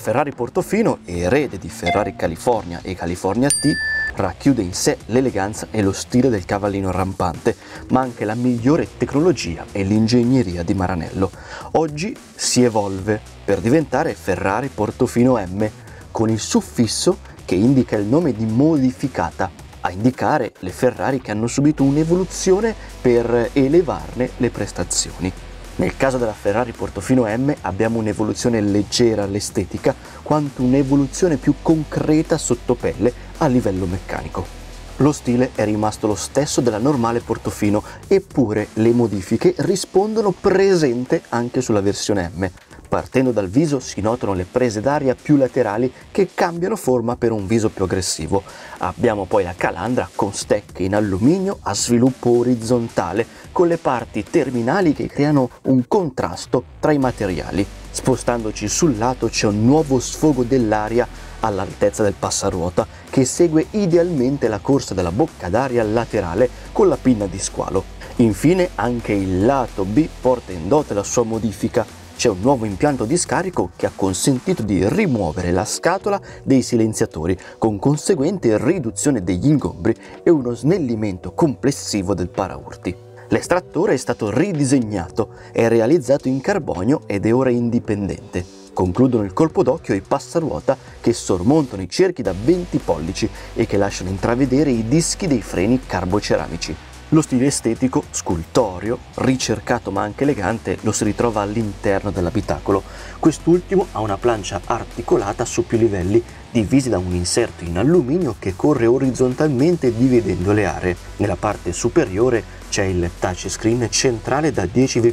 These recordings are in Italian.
Ferrari Portofino, erede di Ferrari California e California T, racchiude in sé l'eleganza e lo stile del cavallino rampante, ma anche la migliore tecnologia e l'ingegneria di Maranello. Oggi si evolve per diventare Ferrari Portofino M, con il suffisso che indica il nome di modificata, a indicare le Ferrari che hanno subito un'evoluzione per elevarne le prestazioni. Nel caso della Ferrari Portofino M abbiamo un'evoluzione leggera all'estetica, quanto un'evoluzione più concreta sotto pelle a livello meccanico. Lo stile è rimasto lo stesso della normale Portofino, eppure le modifiche rispondono presente anche sulla versione M. Partendo dal viso si notano le prese d'aria più laterali che cambiano forma per un viso più aggressivo. Abbiamo poi la calandra con stecche in alluminio a sviluppo orizzontale, con le parti terminali che creano un contrasto tra i materiali. Spostandoci sul lato c'è un nuovo sfogo dell'aria all'altezza del passaruota, che segue idealmente la corsa della bocca d'aria laterale con la pinna di squalo. Infine anche il lato B porta in dote la sua modifica. C'è un nuovo impianto di scarico che ha consentito di rimuovere la scatola dei silenziatori, con conseguente riduzione degli ingombri e uno snellimento complessivo del paraurti. L'estrattore è stato ridisegnato, è realizzato in carbonio ed è ora indipendente. Concludono il colpo d'occhio i passaruota che sormontano i cerchi da 20 pollici e che lasciano intravedere i dischi dei freni carboceramici. Lo stile estetico, scultoreo, ricercato ma anche elegante lo si ritrova all'interno dell'abitacolo. Quest'ultimo ha una plancia articolata su più livelli, divisi da un inserto in alluminio che corre orizzontalmente dividendo le aree. Nella parte superiore c'è il touchscreen centrale da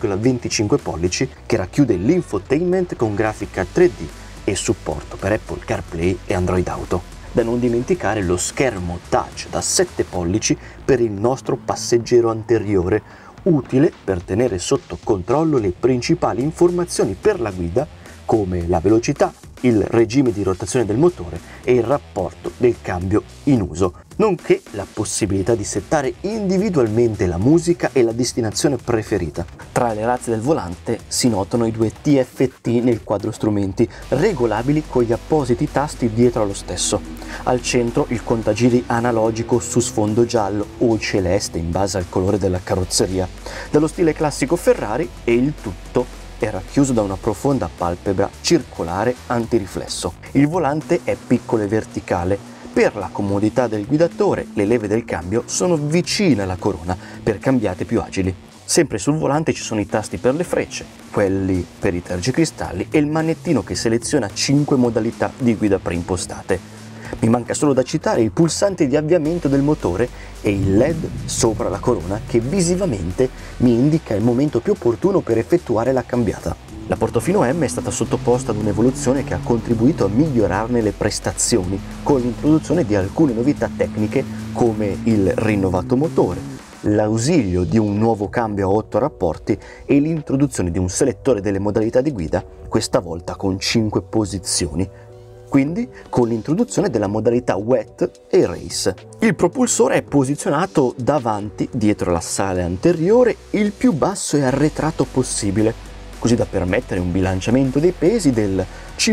10,25 pollici che racchiude l'infotainment con grafica 3D e supporto per Apple CarPlay e Android Auto. Da non dimenticare lo schermo touch da 7 pollici per il nostro passeggero anteriore, utile per tenere sotto controllo le principali informazioni per la guida come la velocità, il regime di rotazione del motore e il rapporto del cambio in uso, nonché la possibilità di settare individualmente la musica e la destinazione preferita. Tra le razze del volante si notano i due TFT nel quadro strumenti, regolabili con gli appositi tasti dietro allo stesso. Al centro il contagiri analogico su sfondo giallo o celeste in base al colore della carrozzeria, dallo stile classico Ferrari, e il tutto è racchiuso da una profonda palpebra circolare antiriflesso. Il volante è piccolo e verticale. Per la comodità del guidatore, le leve del cambio sono vicine alla corona per cambiate più agili. Sempre sul volante ci sono i tasti per le frecce, quelli per i tergicristalli e il manettino che seleziona 5 modalità di guida preimpostate. Mi manca solo da citare il pulsante di avviamento del motore e il LED sopra la corona che visivamente mi indica il momento più opportuno per effettuare la cambiata. La Portofino M è stata sottoposta ad un'evoluzione che ha contribuito a migliorarne le prestazioni con l'introduzione di alcune novità tecniche come il rinnovato motore, l'ausilio di un nuovo cambio a 8 rapporti e l'introduzione di un selettore delle modalità di guida, questa volta con 5 posizioni. Quindi con l'introduzione della modalità Wet e Race. Il propulsore è posizionato davanti, dietro la sala anteriore, il più basso e arretrato possibile, così da permettere un bilanciamento dei pesi del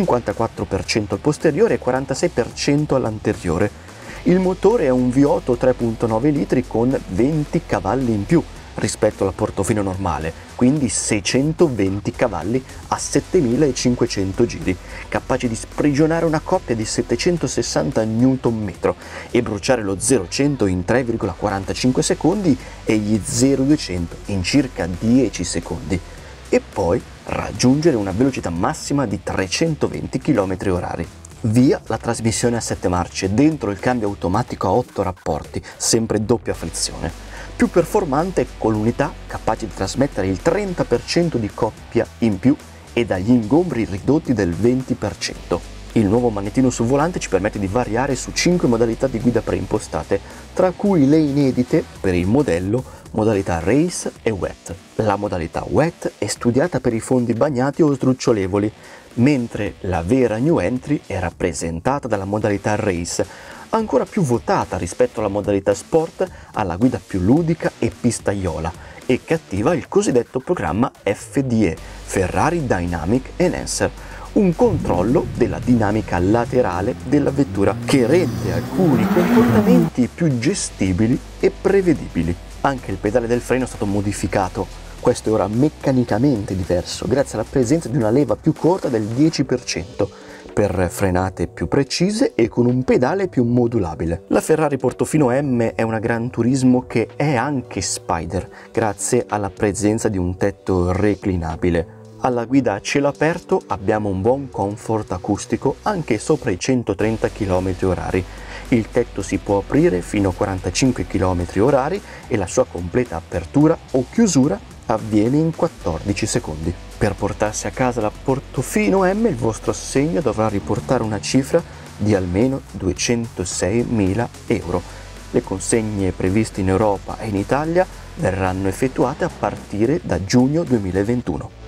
54% al posteriore e 46% all'anteriore. Il motore è un V8 3.9 litri con 20 cavalli in più rispetto alla Portofino normale, quindi 620 cavalli a 7500 giri, capaci di sprigionare una coppia di 760 Nm e bruciare lo 0-100 in 3,45 secondi e gli 0-200 in circa 10 secondi, e poi raggiungere una velocità massima di 320 km/h. Via la trasmissione a 7 marce dentro il cambio automatico a 8 rapporti, sempre doppia frizione. Più performante con l'unità capace di trasmettere il 30% di coppia in più e dagli ingombri ridotti del 20%. Il nuovo manettino sul volante ci permette di variare su 5 modalità di guida preimpostate, tra cui le inedite per il modello modalità Race e Wet. La modalità Wet è studiata per i fondi bagnati o sdrucciolevoli, mentre la vera new entry è rappresentata dalla modalità Race, ancora più votata rispetto alla modalità Sport, alla guida più ludica e pistaiola, e che attiva il cosiddetto programma FDE, Ferrari Dynamic Enhancer, un controllo della dinamica laterale della vettura che rende alcuni comportamenti più gestibili e prevedibili. Anche il pedale del freno è stato modificato. Questo è ora meccanicamente diverso grazie alla presenza di una leva più corta del 10%, per frenate più precise e con un pedale più modulabile. La Ferrari Portofino M è una Gran Turismo che è anche Spider, grazie alla presenza di un tetto reclinabile. Alla guida a cielo aperto abbiamo un buon comfort acustico anche sopra i 130 km/h. Il tetto si può aprire fino a 45 km/h e la sua completa apertura o chiusura avviene in 14 secondi. Per portarsi a casa la Portofino M il vostro assegno dovrà riportare una cifra di almeno 206.000 euro. Le consegne previste in Europa e in Italia verranno effettuate a partire da giugno 2021.